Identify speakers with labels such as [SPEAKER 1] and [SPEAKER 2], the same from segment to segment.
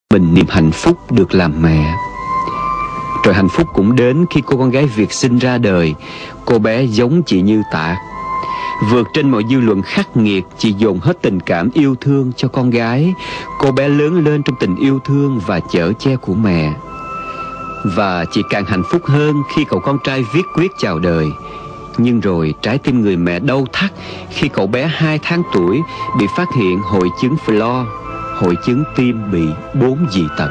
[SPEAKER 1] mình niềm hạnh phúc được làm mẹ. Rồi hạnh phúc cũng đến khi cô con gái Việt sinh ra đời. Cô bé giống chị Như Tạc. Vượt trên mọi dư luận khắc nghiệt, chị dồn hết tình cảm yêu thương cho con gái. Cô bé lớn lên trong tình yêu thương và chở che của mẹ. Và chị càng hạnh phúc hơn khi cậu con trai viết quyết chào đời. Nhưng rồi trái tim người mẹ đau thắt khi cậu bé 2 tháng tuổi bị phát hiện hội chứng Flo, hội chứng tim bị 4 dị tật.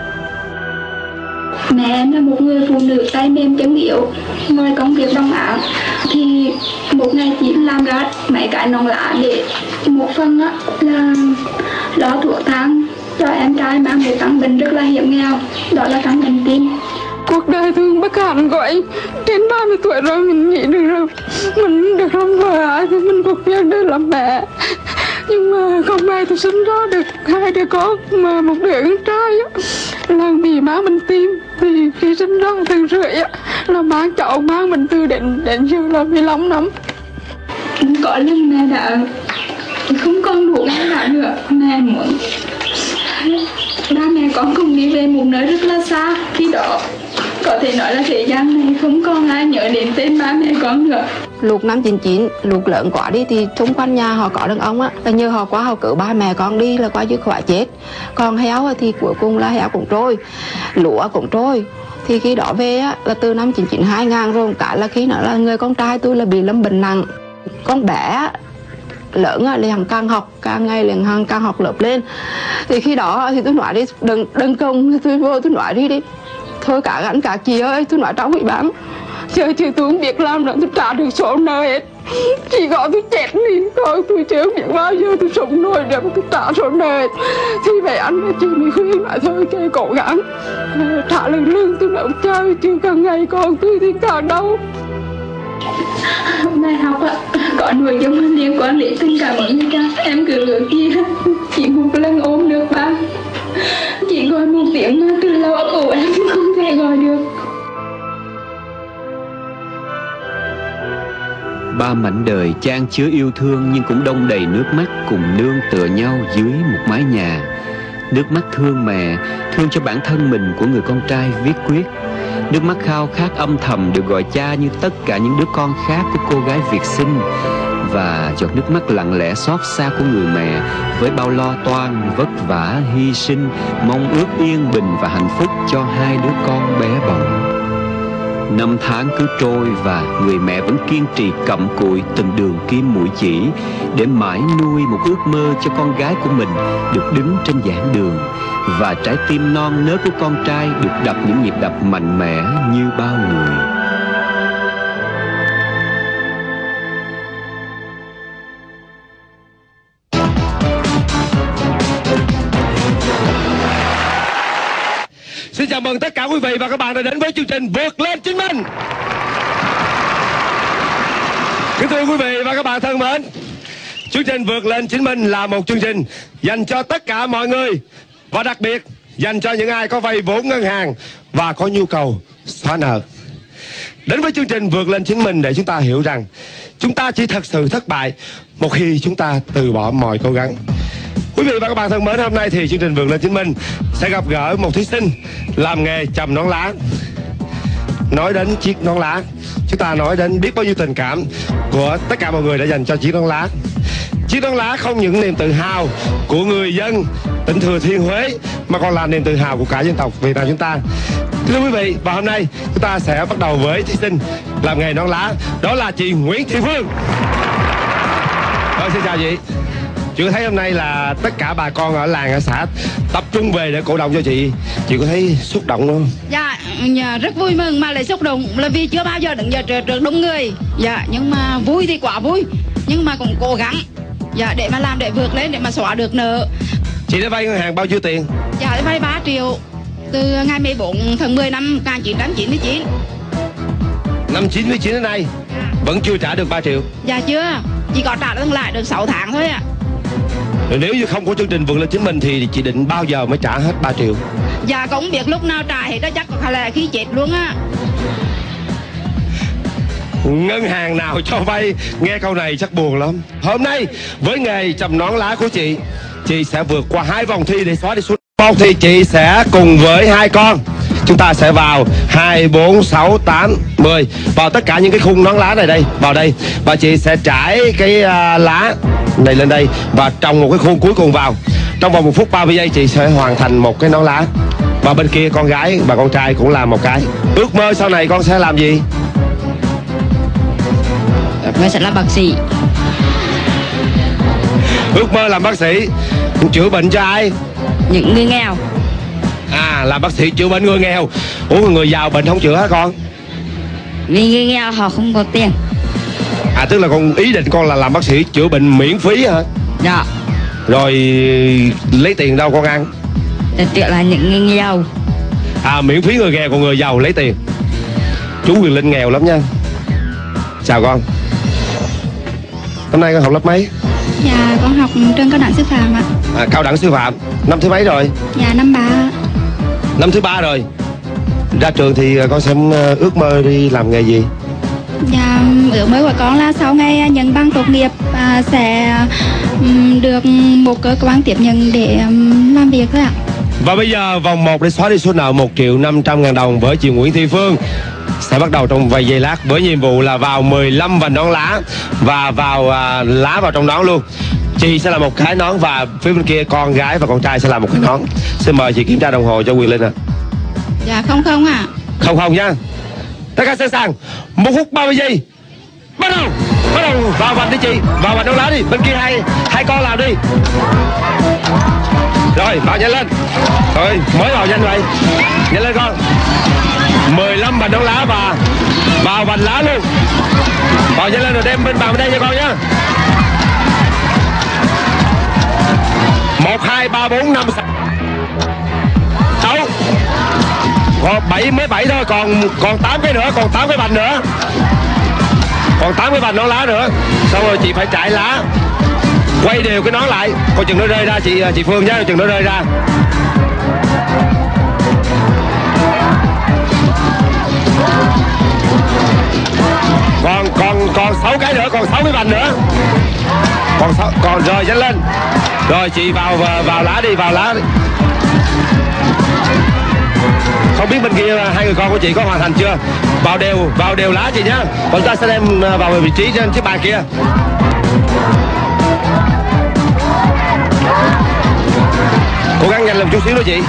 [SPEAKER 2] Mẹ em là một người phụ nữ tay mềm chân yếu, ngoài công việc đồng áng thì một ngày chị làm ra mấy cái nón lá để một phần là lo thuốc thang cho em trai mang một căn bệnh rất là hiểm nghèo, đó là căn bệnh tim.
[SPEAKER 3] Cuộc đời thương bất hạnh của anh, trên 30 tuổi rồi mình nghĩ được rồi, mình được làm vợ thì mình cuộc việc để làm mẹ. Nhưng mà không may tôi sinh ra được 2 đứa con, mà một đứa con trai là bị mang bệnh tim. Thì khi sinh ra từ rưỡi là mang cháu mang bệnh từ đến giờ là 15 năm.
[SPEAKER 2] Có lần mẹ đã không còn đủ ăn đã nữa, mẹ muốn ba mẹ con cùng đi về một nơi rất là xa. Khi đó có thể nói là thế gian này không còn ai nhớ đến tên ba mẹ con nữa.
[SPEAKER 3] Lúc năm 99, lúc lớn quá đi thì xung quanh nhà họ có đàn ông là nhờ họ qua họ cử ba mẹ con đi là qua dứt khỏi chết. Còn heo thì cuối cùng là heo cũng trôi, lúa cũng trôi. Thì khi đó về là từ năm 99 2000 rồi, cả là khi đó là người con trai tôi là bị lâm bệnh nặng. Con bé lớn liền càng học, càng ngày liền càng học lớp lên. Thì khi đó thì tôi nói đi, đừng công, tôi vô tôi nói đi thôi cả gắn cả chị ơi, tôi nói trong ủy ban giờ thì tôi không biết làm nữa, tôi trả được số nợ hết, chỉ gọi tôi chết đi thôi, tôi chưa biết bao giờ tôi sống nổi để tôi trả số nợ hết. Thì vậy anh và chị mới khuyên nói thôi cái cố gắng trả lương tôi nợ chơi, chứ càng ngày con tôi thì càng đau.
[SPEAKER 2] Bài học có nội dung liên quan đến tình cảm của người ta. Em cứ ước gì chỉ một lần ôm được ba, chỉ gọi một tiếng mà từ lâu ấp ủ em không thể gọi được.
[SPEAKER 1] Ba mảnh đời chan chứa yêu thương nhưng cũng đong đầy nước mắt, cùng nương tựa nhau dưới một mái nhà. Nước mắt thương mẹ, thương cho bản thân mình của người con trai viết quyết. Nước mắt khao khát âm thầm được gọi cha như tất cả những đứa con khác của cô gái Việt sinh. Và giọt nước mắt lặng lẽ xót xa của người mẹ với bao lo toan, vất vả, hy sinh, mong ước yên bình và hạnh phúc cho 2 đứa con bé bỏng. Năm tháng cứ trôi và người mẹ vẫn kiên trì cặm cụi từng đường kim mũi chỉ để mãi nuôi một ước mơ cho con gái của mình được đứng trên giảng đường, và trái tim non nớt của con trai được đập những nhịp đập mạnh mẽ như bao người.
[SPEAKER 4] Xin chào mừng tất cả quý vị và các bạn đã đến với chương trình Vượt Lên Chính Mình. Kính thưa quý vị và các bạn thân mến, chương trình Vượt Lên Chính Mình là một chương trình dành cho tất cả mọi người, và đặc biệt dành cho những ai có vay vốn ngân hàng và có nhu cầu xóa nợ. Đến với chương trình Vượt Lên Chính Mình để chúng ta hiểu rằng chúng ta chỉ thật sự thất bại một khi chúng ta từ bỏ mọi cố gắng. Quý vị và các bạn thân mến, hôm nay thì chương trình Vượt Lên Chính Mình sẽ gặp gỡ một thí sinh làm nghề chầm nón lá. Nói đến chiếc nón lá, chúng ta nói đến biết bao nhiêu tình cảm của tất cả mọi người đã dành cho chiếc nón lá. Chiếc nón lá không những niềm tự hào của người dân tỉnh Thừa Thiên Huế mà còn là niềm tự hào của cả dân tộc Việt Nam chúng ta. Thưa quý vị, và hôm nay chúng ta sẽ bắt đầu với thí sinh làm nghề nón lá, đó là chị Nguyễn Thị Phương. Xin chào chị. Chị có thấy hôm nay là tất cả bà con ở làng, ở xã tập trung về để cổ động cho chị có thấy xúc động không?
[SPEAKER 5] Dạ, rất vui mừng mà lại xúc động là vì chưa bao giờ đứng giờ trước đông người. Dạ, nhưng mà vui thì quá vui, nhưng mà cũng cố gắng để mà làm, để vượt lên, để mà xóa được nợ.
[SPEAKER 4] Chị đã vay ngân hàng bao nhiêu tiền?
[SPEAKER 5] Dạ, vay 3 triệu từ ngày 14 tháng 10 năm 1999.
[SPEAKER 4] Năm 99 đến nay vẫn chưa trả được 3 triệu?
[SPEAKER 5] Dạ chưa, chỉ có trả lại được 6 tháng thôi ạ.
[SPEAKER 4] Rồi nếu như không có chương trình Vượt Lên Chính Mình thì chị định bao giờ mới trả hết 3 triệu?
[SPEAKER 5] Dạ không biết lúc nào trả hết đó, chắc là khi chết luôn á.
[SPEAKER 4] Ngân hàng nào cho vay? Nghe câu này chắc buồn lắm. Hôm nay với nghề chầm nón lá của chị sẽ vượt qua 2 vòng thi để xóa đi số 1 thì chị sẽ cùng với 2 con, chúng ta sẽ vào 2, 4, 6, 8, 10 vào tất cả những cái khung nón lá này đây, vào đây, và chị sẽ trải cái lá này lên đây và trồng một cái khuôn cuối cùng vào. Trong vòng 1 phút 30 giây chị sẽ hoàn thành một cái nón lá. Và bên kia con gái và con trai cũng làm một cái. Ước mơ sau này con sẽ làm gì?
[SPEAKER 5] Con sẽ là bác sĩ.
[SPEAKER 4] Ước mơ làm bác sĩ. Chữa bệnh cho ai?
[SPEAKER 5] Những người nghèo.
[SPEAKER 4] À, làm bác sĩ chữa bệnh người nghèo. Ủa, người giàu bệnh không chữa hả con?
[SPEAKER 5] Vì người nghèo họ không có tiền.
[SPEAKER 4] À, tức là con ý định con là làm bác sĩ chữa bệnh miễn phí hả?
[SPEAKER 5] Dạ.
[SPEAKER 4] Rồi lấy tiền đâu con ăn?
[SPEAKER 5] Chữa là những người nghèo.
[SPEAKER 4] À, miễn phí người nghèo, còn người giàu lấy tiền. Chú Quyền Linh nghèo lắm nha. Chào con. Hôm nay con học lớp mấy?
[SPEAKER 2] Dạ con học trường cao đẳng sư phạm ạ.
[SPEAKER 4] À, cao đẳng sư phạm. Năm thứ mấy rồi?
[SPEAKER 2] Dạ năm 3.
[SPEAKER 4] Năm thứ 3 rồi. Ra trường thì con sẽ ước mơ đi làm nghề gì?
[SPEAKER 2] Dạ ước mơ của con là sau ngày nhận bằng tốt nghiệp sẽ được một cơ quan tiếp nhận để làm việc thôi ạ.
[SPEAKER 4] Và bây giờ vòng 1 để xóa đi số nợ 1.500.000 đồng với chị Nguyễn Thị Phương sẽ bắt đầu trong vài giây lát với nhiệm vụ là vào 15 vành nón lá và vào lá vào trong nón luôn. Chị sẽ làm một cái nón và phía bên kia con gái và con trai sẽ làm một cái nón. Xin mời chị kiểm tra đồng hồ cho Quyền Linh ạ.
[SPEAKER 5] Dạ không ạ.
[SPEAKER 4] Không nha. Tất cả sẵn sàng. 1 phút 30 giây. Bắt đầu vào vành đi chị, vào vành nón lá đi. Bên kia hai con làm đi. Rồi vào nhanh lên. Rồi mới vào nhanh vậy. Nhanh lên con. 15 vành nón lá và vào vành lá luôn. Vào nhanh lên rồi đem bên bàn bên đây cho con nhá. 1, 2, 3, 4, 5, 6. Còn 7 mới 7 thôi, còn 8 cái nữa, còn 8 cái vành nữa. Còn 8 cái vành nón lá nữa. Xong rồi chị phải trải lá. Quay đều cái nón lại. Coi chừng nó rơi ra chị Phương nhá, chừng nó rơi ra. Còn 6 cái nữa, còn 6 cái vành nữa. Còn rồi nhanh lên. Rồi chị vào lá đi, vào lá đi. Không biết bên kia hai người con của chị có hoàn thành chưa? Vào đều lá chị nhá. Còn ta sẽ đem vào vị trí trên chiếc bàn kia. Cố gắng nhanh lên chút xíu nữa chị.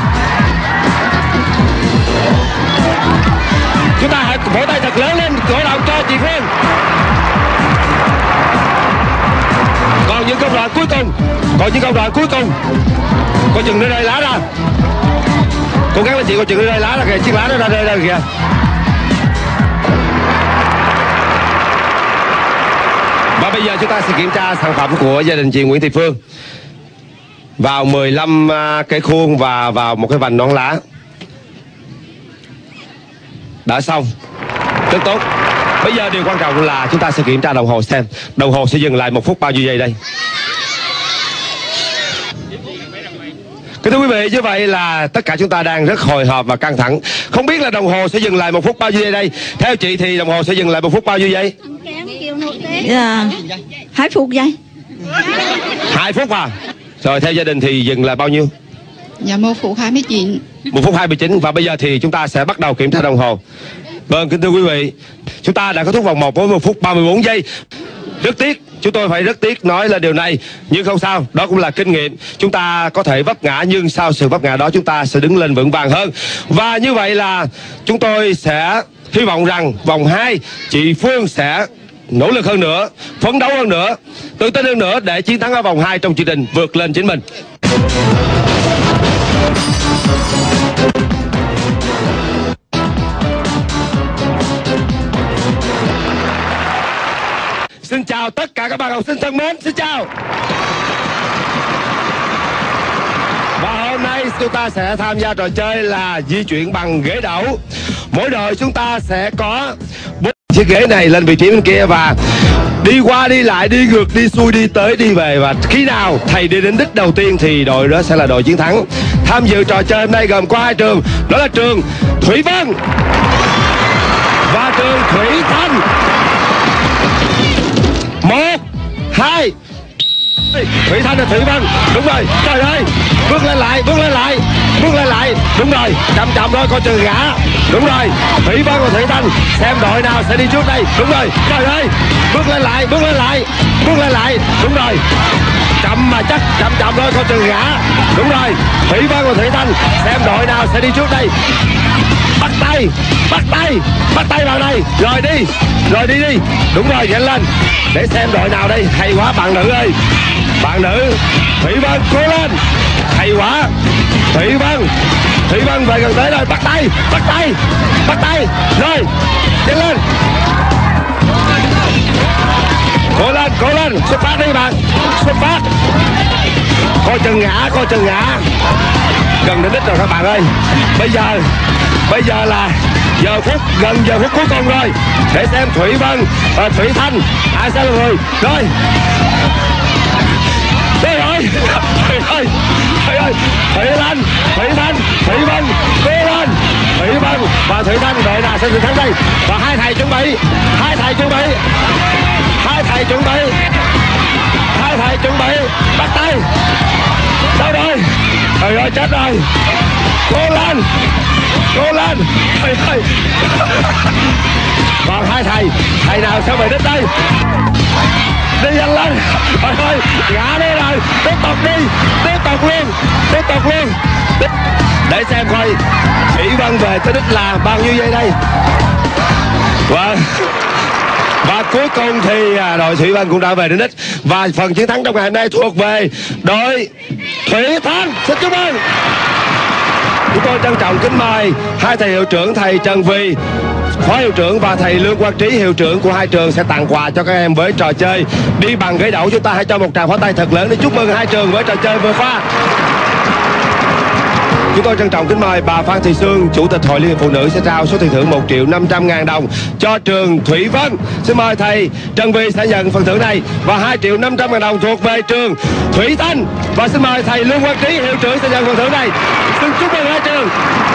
[SPEAKER 4] Chúng ta hãy vỗ tay thật lớn lên cổ động cho chị Phương. Còn những công đoạn cuối cùng. Coi chừng nó rơi lá ra. Cố gắng lên chị, coi chừng nó rơi lá ra kìa, chiếc lá nó rơi ra kìa. Và bây giờ chúng ta sẽ kiểm tra sản phẩm của gia đình chị Nguyễn Thị Phương. Vào 15 cái khuôn và vào một cái vành nón lá. Đã xong. Rất tốt. Bây giờ điều quan trọng là chúng ta sẽ kiểm tra đồng hồ xem đồng hồ sẽ dừng lại 1 phút bao nhiêu giây đây. Kính thưa quý vị, như vậy là tất cả chúng ta đang rất hồi hộp và căng thẳng. Không biết là đồng hồ sẽ dừng lại 1 phút bao nhiêu giây đây. Theo chị thì đồng hồ sẽ dừng lại 1 phút bao nhiêu giây?
[SPEAKER 5] Dạ 2 phút giây.
[SPEAKER 4] 2 phút à? Rồi theo gia đình thì dừng là bao nhiêu?
[SPEAKER 5] Dạ 1 phút 29.
[SPEAKER 4] 1 phút 29. Và bây giờ thì chúng ta sẽ bắt đầu kiểm tra đồng hồ. Vâng, kính thưa quý vị, chúng ta đã có thúc vòng 1 với 1 phút 34 giây. Rất tiếc, chúng tôi phải rất tiếc nói là điều này. Nhưng không sao, đó cũng là kinh nghiệm. Chúng ta có thể vấp ngã, nhưng sau sự vấp ngã đó chúng ta sẽ đứng lên vững vàng hơn. Và như vậy là chúng tôi sẽ hy vọng rằng vòng 2 chị Phương sẽ nỗ lực hơn nữa, phấn đấu hơn nữa, tự tin hơn nữa để chiến thắng ở vòng 2 trong chương trình Vượt Lên Chính Mình. Xin chào tất cả các bạn học sinh thân mến, xin chào. Và hôm nay chúng ta sẽ tham gia trò chơi là di chuyển bằng ghế đẩu. Mỗi đội chúng ta sẽ có 4 chiếc ghế này lên vị trí bên kia và đi qua đi lại, đi ngược, đi xuôi, đi tới, đi về. Và khi nào thầy đi đến đích đầu tiên thì đội đó sẽ là đội chiến thắng. Tham dự trò chơi hôm nay gồm có 2 trường, đó là trường Thủy Vân và trường Thủy Thanh. 1, 2. Thủy Thanh và Thủy Vân. Đúng rồi. Trời ơi, bước lên lại. bước lên lại. Đúng rồi, chậm chậm thôi, coi chừng ngã. Đúng rồi, Thủy Vân và Thủy Thanh xem đội nào sẽ đi trước đây. Đúng rồi, trời ơi, bước lên lại, bước lên lại, bước lên lại. Đúng rồi, chậm mà chắc, chậm chậm thôi, coi chừng ngã. Đúng rồi, Thủy Vân và Thủy Thanh xem đội nào sẽ đi trước đây. Bắt tay, bắt tay, bắt tay vào đây. Rồi đi đi. Đúng rồi, nhanh lên để xem đội nào đây. Hay quá bạn nữ ơi, bạn nữ Thủy Vân cố lên, hay quá. Thủy Vân về gần tới rồi. Bắt tay, bắt tay, bắt tay. Rồi, nhanh lên, cố lên, xuất phát đi bạn, xuất phát. Coi chừng ngã, coi chừng ngã. Gần đến đích rồi các bạn ơi. Bây giờ là gần giờ phút cuối cùng rồi, để xem Thủy Vân và Thủy Thanh ai sẽ là người. Rồi, đây rồi. Trời ơi, Thủy Thanh, Thủy Vân, cố lên. Thủy Vân và Thủy Thanh đội nào sẽ chiến thắng đây? Và hai thầy chuẩn bị, bắt tay. Đâu rồi? Trời ơi, chết rồi. Cố lên. Trời ơi. Còn hai thầy nào sẽ về đích đây? Đi nhanh lên. Trời ơi, ngã đi rồi. Tiếp tục luôn. Để xem coi Thủy Vân về tới đích là bao nhiêu giây đây. Và cuối cùng thì đội Thủy Vân cũng đã về đến đích. Và phần chiến thắng trong ngày hôm nay thuộc về đội Thủy Thanh. Xin chúc mừng. Chúng tôi trân trọng kính mời hai thầy hiệu trưởng, thầy Trần Vì, phó hiệu trưởng, và thầy Lương Quang Trí, hiệu trưởng của hai trường, sẽ tặng quà cho các em với trò chơi đi bằng gãy đậu. Chúng ta hãy cho một tràng pháo tay thật lớn để chúc mừng hai trường với trò chơi vừa qua. Chúng tôi trân trọng kính mời bà Phan Thị Sương, Chủ tịch Hội Liên hiệp Phụ nữ, sẽ trao số tiền thưởng 1.500.000 đồng cho trường Thủy Vân. Xin mời thầy Trần Vì sẽ nhận phần thưởng này, và 2.500.000 đồng thuộc về trường Thủy Thanh. Và xin mời thầy Lương Quang Trí, hiệu trưởng, sẽ nhận phần thưởng này. Xin chúc mừng hai trường.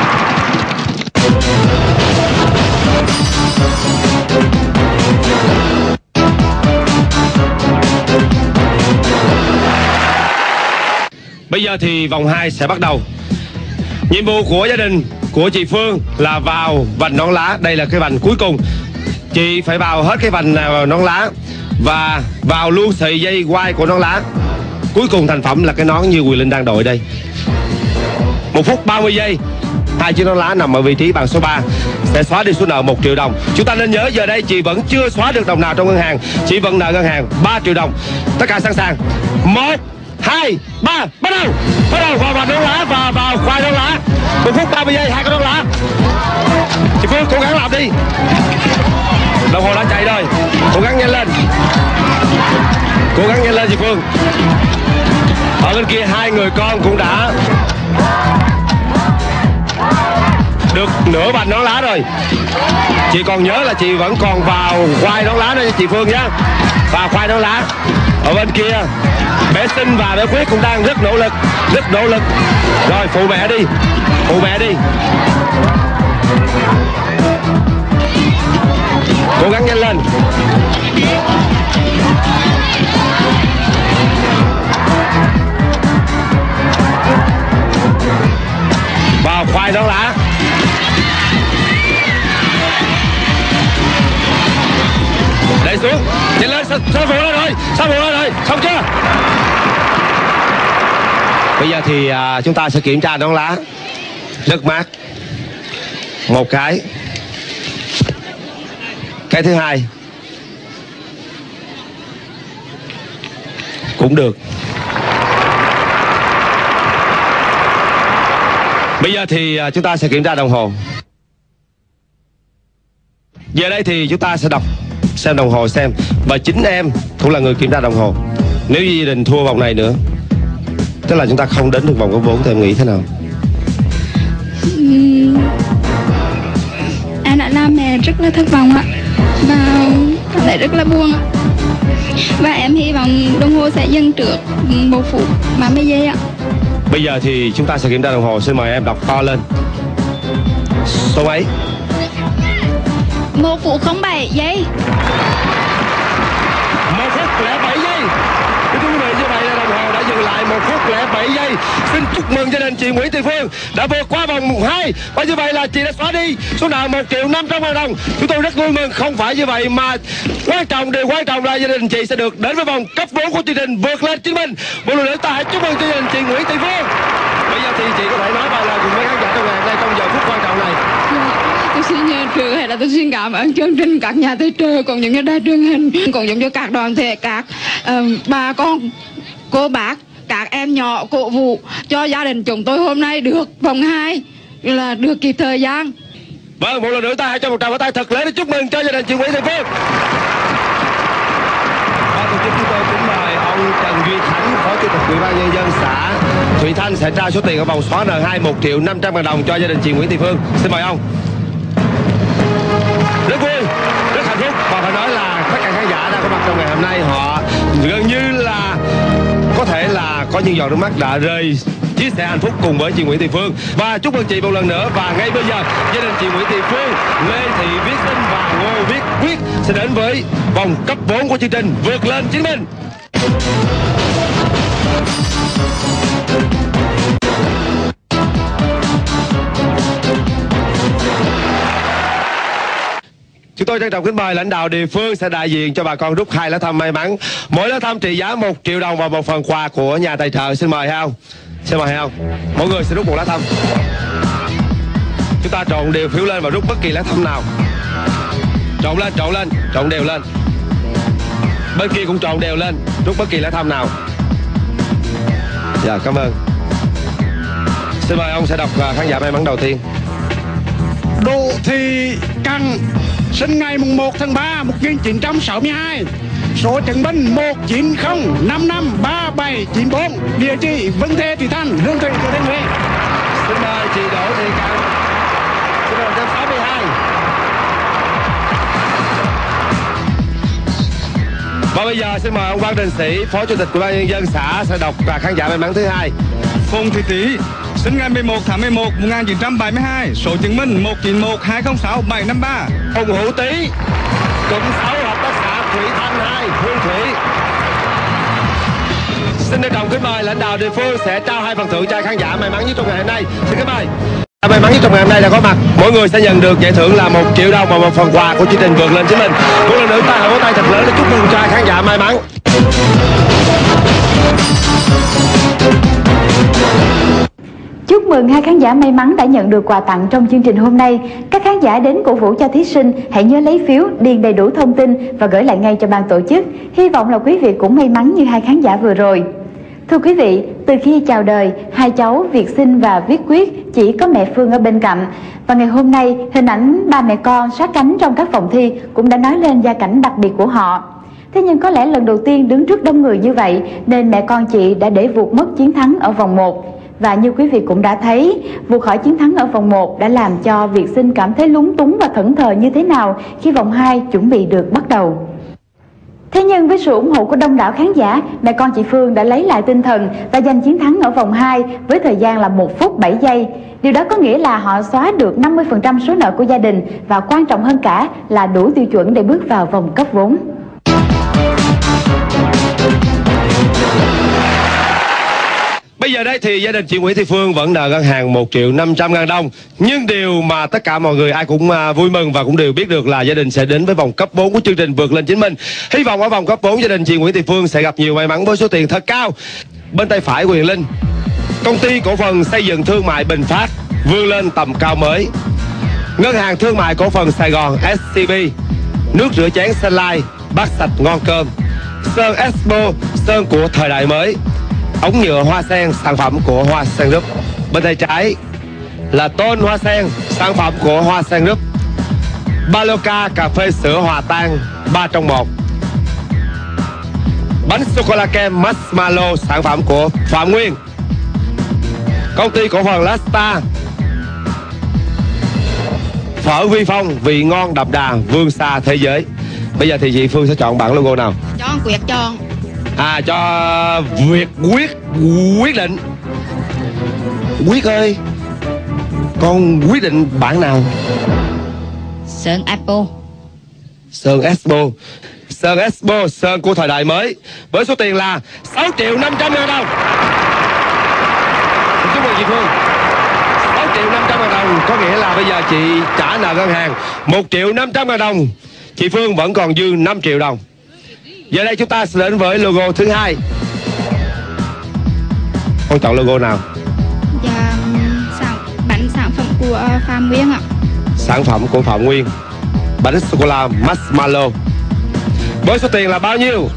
[SPEAKER 4] Bây giờ thì vòng 2 sẽ bắt đầu. Nhiệm vụ của gia đình của chị Phương là vào vành nón lá. Đây là cái vành cuối cùng. Chị phải vào hết cái vành nón lá và vào luôn sợi dây quai của nón lá. Cuối cùng thành phẩm là cái nón như Quyền Linh đang đội đây. 1 phút 30 giây. Hai chiếc nón lá nằm ở vị trí bàn số 3 sẽ xóa đi số nợ 1 triệu đồng. Chúng ta nên nhớ giờ đây chị vẫn chưa xóa được đồng nào trong ngân hàng. Chị vẫn nợ ngân hàng 3 triệu đồng. Tất cả sẵn sàng. 1, 2, 3, bắt đầu vào vành nón lá và vào khoai nón lá. 1 phút 30 giây, hai cái nón lá. Chị Phương cố gắng làm đi. Đồng hồ đã chạy rồi, cố gắng nhanh lên. Chị Phương. Ở bên kia hai người con cũng đã được nửa vành nón lá rồi. Chị còn nhớ là chị vẫn còn vào khoai nón lá nữa chị Phương nhé. Vào khoai nón lá. Ở bên kia bé Sinh và bé Quyết cũng đang rất nỗ lực. Rồi phụ mẹ đi. Cố gắng nhanh lên. Vào khoai nón lá. Đẩy xuống, nhanh lên, sao phụ lên rồi, xong chưa? Bây giờ thì chúng ta sẽ kiểm tra nón lá. Rất mát. Một cái thứ hai cũng được. Bây giờ thì chúng ta sẽ kiểm tra đồng hồ. Giờ đây thì chúng ta sẽ xem đồng hồ xem. Và chính em cũng là người kiểm tra đồng hồ. Nếu như gia đình thua vòng này nữa, tức là chúng ta không đến được vòng có 4 thì em nghĩ thế nào?
[SPEAKER 2] Em đã làm mẹ rất là thất vọng ạ. Và cảm thấy rất là buồn ạ. Và em hy vọng đồng hồ sẽ dừng trước 1 phút 30 giây ạ.
[SPEAKER 4] Bây giờ thì chúng ta sẽ kiểm tra đồng hồ. Xin mời em đọc to lên. Số mấy?
[SPEAKER 5] 1 phút 07 giây.
[SPEAKER 4] 1 phút 07 giây. Thưa quý vị, như vậy là đồng hồ đã dừng lại 1 phút 07 7 giây. Xin chúc mừng gia đình chị Nguyễn Thị Phương đã vượt qua vòng 2. Và như vậy là chị đã xóa đi số nợ 1.500.000 đồng. Chúng tôi rất vui mừng. Không phải như vậy mà điều quan trọng là gia đình chị sẽ được đến với vòng cấp 4 của chương trình Vượt Lên Chính Mình. Một lần nữa ta hãy chúc mừng gia đình chị Nguyễn Thị Phương. Bây giờ thì chị có thể nói vài lời cùng với khán giả trong ngày hôm nay trong giờ phút quan trọng này.
[SPEAKER 5] Tôi xin trước hay là tôi xin cảm ơn chương trình, các nhà tài trợ, cũng giống như đài truyền hình, cũng giống như các đoàn thể, các bà con, cô bác, các em nhỏ cổ vũ cho gia đình chúng tôi hôm nay được vòng 2 là được kịp thời gian.
[SPEAKER 4] Vâng, một lần nữa ta hãy cho một tràng pháo tay thật lớn để chúc mừng cho gia đình chị Nguyễn Thị Phương. Ban tổ chức chúng tôi cũng mời ông Trần Duy Khánh, Phó Chủ tịch Ủy ban Nhân dân xã Thụy Thanh sẽ trao số tiền ở vòng xóa nợ 1.500.000 đồng cho gia đình chị Nguyễn Thị Phương. Xin mời ông. Rất vui, rất hạnh phúc và phải nói là tất cả khán giả đang có mặt trong ngày hôm nay họ gần như là có thể là có những giọt nước mắt đã rơi chia sẻ hạnh phúc cùng với chị Nguyễn Thị Phương. Và chúc mừng chị một lần nữa. Và ngay bây giờ gia đình chị Nguyễn Thị Phương, Lê Thị Viết Sinh và Ngô Viết Quyết sẽ đến với vòng cấp 4 của chương trình Vượt Lên Chính Mình. Chúng tôi trân trọng kính mời lãnh đạo địa phương sẽ đại diện cho bà con rút 2 lá thăm may mắn. Mỗi lá thăm trị giá 1 triệu đồng và một phần quà của nhà tài trợ. Xin mời Hao. Xin mời Hao. Mỗi người sẽ rút một lá thăm. Chúng ta trộn đều phiếu lên và rút bất kỳ lá thăm nào. Trộn đều lên. Bên kia cũng trộn đều lên, rút bất kỳ lá thăm nào. Dạ, cảm ơn. Xin mời ông sẽ đọc khán giả may mắn đầu tiên.
[SPEAKER 6] Đỗ Thị Căng, sinh ngày 1 tháng 3 1962, số chứng minh 190553794, địa chỉ Vân Thê, Thủy Thanh, Hương Thủy, Thừa Thiên Huế.
[SPEAKER 4] Xin mời chị Đỗ Thị Căng, sinh năm 1962. Và bây giờ xin mời ông Văn Đình Sĩ, Phó Chủ tịch Ủy ban Nhân dân xã sẽ đọc khán giả may mắn thứ hai.
[SPEAKER 7] Phùng Thị Tý, sinh ngày 11 tháng 11 1972, số chứng minh 191206753.
[SPEAKER 4] Phùng Hữu Tý, cụm 6 hợp tác xã Thủy Thanh 2, Hương Thủy. Xin trân trọng kính mời lãnh đạo địa phương sẽ trao 2 phần thưởng cho khán giả may mắn nhất trong ngày hôm nay. Xin kính mời. May mắn nhất trong ngày hôm nay đã có mặt. Mỗi người sẽ nhận được giải thưởng là 1 triệu đồng và một phần quà của chương trình Vượt Lên Chính Mình. Một lần nữa ta hãy vỗ tay thật lớn để chúc mừng cho khán giả may mắn.
[SPEAKER 8] Chúc mừng 2 khán giả may mắn đã nhận được quà tặng trong chương trình hôm nay. Các khán giả đến cổ vũ cho thí sinh hãy nhớ lấy phiếu, điền đầy đủ thông tin và gửi lại ngay cho ban tổ chức. Hy vọng là quý vị cũng may mắn như 2 khán giả vừa rồi. Thưa quý vị, từ khi chào đời, 2 cháu Việt Sinh và Viết Quyết chỉ có mẹ Phương ở bên cạnh. Và ngày hôm nay, hình ảnh ba mẹ con sát cánh trong các phòng thi cũng đã nói lên gia cảnh đặc biệt của họ. Thế nhưng có lẽ lần đầu tiên đứng trước đông người như vậy nên mẹ con chị đã để vụt mất chiến thắng ở vòng 1. Và như quý vị cũng đã thấy, vụt khỏi chiến thắng ở vòng 1 đã làm cho Việt Sinh cảm thấy lúng túng và thẫn thờ như thế nào khi vòng 2 chuẩn bị được bắt đầu. Thế nhưng với sự ủng hộ của đông đảo khán giả, mẹ con chị Phương đã lấy lại tinh thần và giành chiến thắng ở vòng 2 với thời gian là 1 phút 7 giây. Điều đó có nghĩa là họ xóa được 50% số nợ của gia đình và quan trọng hơn cả là đủ tiêu chuẩn để bước vào vòng cấp vốn.
[SPEAKER 4] Bây giờ đây thì gia đình chị Nguyễn Thị Phương vẫn nợ ngân hàng 1.500.000 đồng. Nhưng điều mà tất cả mọi người ai cũng vui mừng và cũng đều biết được là gia đình sẽ đến với vòng cấp 4 của chương trình Vượt Lên Chính Mình. Hy vọng ở vòng cấp 4 gia đình chị Nguyễn Thị Phương sẽ gặp nhiều may mắn với số tiền thật cao. Bên tay phải Quyền Linh, Công ty cổ phần xây dựng thương mại Bình Phát vươn lên tầm cao mới. Ngân hàng thương mại cổ phần Sài Gòn SCB, nước rửa chén Sunlight, bát sạch ngon cơm. Sơn Expo, sơn của thời đại mới. Ống nhựa hoa sen, sản phẩm của Hoa Sen Group. Bên tay trái là tôn hoa sen, sản phẩm của Hoa Sen Group. Baloca cà phê sữa hòa tan 3 trong 1. Bánh sô-cô-la kem Marshmallow, sản phẩm của Phạm Nguyên. Công ty cổ phần Lasta, phở Vi Phong, vị ngon đậm đà vươn xa thế giới. Bây giờ thì chị Phương sẽ chọn bản logo nào?
[SPEAKER 5] Chọn Quyết chọn.
[SPEAKER 4] Cho Việt quyết định. Quyết ơi, con quyết định bản nào?
[SPEAKER 5] Sơn Apple.
[SPEAKER 4] Sơn Expo. Sơn Expo, sơn của thời đại mới, với số tiền là 6.500.000 đồng. chị Phương. 6.500.000 đồng có nghĩa là bây giờ chị trả nợ ngân hàng 1.500.000 đồng. Chị Phương vẫn còn dư 5 triệu đồng. Giờ đây chúng ta sẽ đến với logo thứ hai. Con chọn logo nào?
[SPEAKER 5] Dạ, sản phẩm của Phạm Nguyên ạ.
[SPEAKER 4] Sản phẩm của Phạm Nguyên, bánh sô-cô-la marshmallow. Với số tiền là bao nhiêu?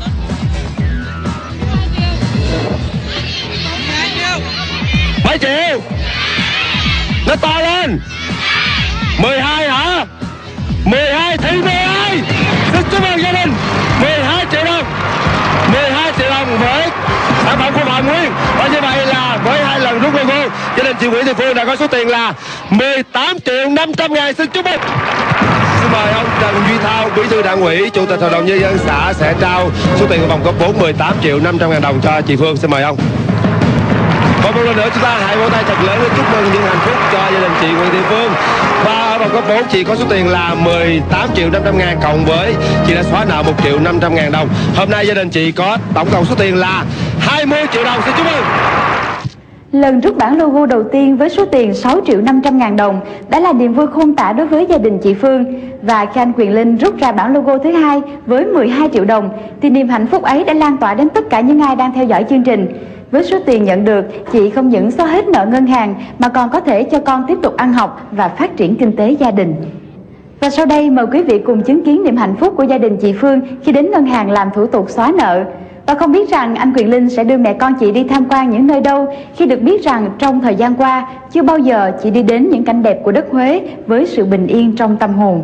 [SPEAKER 4] 7 triệu. Nó to lên. 12 hả? 12 thì 12. Xin chúc mừng gia đình. 12 triệu đồng. 12 triệu đồng với sản phẩm của Phạm Nguyên. Và như vậy là với 2 lần rút logo, gia đình chị Nguyễn Thị Phương đã có số tiền là 18.500.000. Xin chúc mừng. Xin mời ông Trần Duy Thao, Bí thư Đảng ủy, Chủ tịch Hội đồng Nhân dân xã sẽ trao số tiền của vòng cấp 4 18.500.000 đồng cho chị Phương. Xin mời ông. Và một lần nữa chúng ta hãy vỗ tay thật lớn để chúc mừng những hạnh phúc cho gia đình chị Nguyễn Thị Phương. Và ở vòng cấp 4 chị có số tiền là 18.500.000 cộng với chị đã xóa nợ 1.500.000 đồng. Hôm nay gia đình chị có tổng cộng số tiền là 20 triệu đồng. Xin chúc mừng.
[SPEAKER 8] Lần rút bản logo đầu tiên với số tiền 6.500.000 đồng đã là niềm vui khôn tả đối với gia đình chị Phương. Và khi anh Quyền Linh rút ra bản logo thứ hai với 12 triệu đồng thì niềm hạnh phúc ấy đã lan tỏa đến tất cả những ai đang theo dõi chương trình. Với số tiền nhận được, chị không những xóa hết nợ ngân hàng mà còn có thể cho con tiếp tục ăn học và phát triển kinh tế gia đình. Và sau đây mời quý vị cùng chứng kiến niềm hạnh phúc của gia đình chị Phương khi đến ngân hàng làm thủ tục xóa nợ. Và không biết rằng anh Quyền Linh sẽ đưa mẹ con chị đi tham quan những nơi đâu khi được biết rằng trong thời gian qua chưa bao giờ chị đi đến những cảnh đẹp của đất Huế với sự bình yên trong tâm hồn.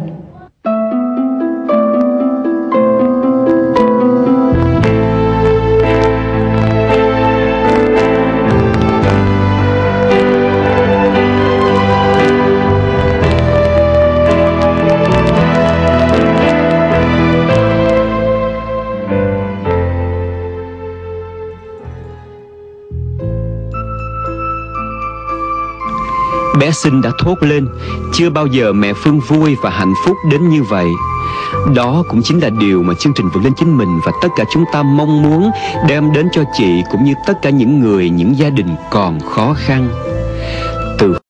[SPEAKER 1] Bé Sinh đã thốt lên, chưa bao giờ mẹ Phương vui và hạnh phúc đến như vậy. Đó cũng chính là điều mà chương trình Vượt Lên Chính Mình và tất cả chúng ta mong muốn đem đến cho chị cũng như tất cả những người, những gia đình còn khó khăn. Từ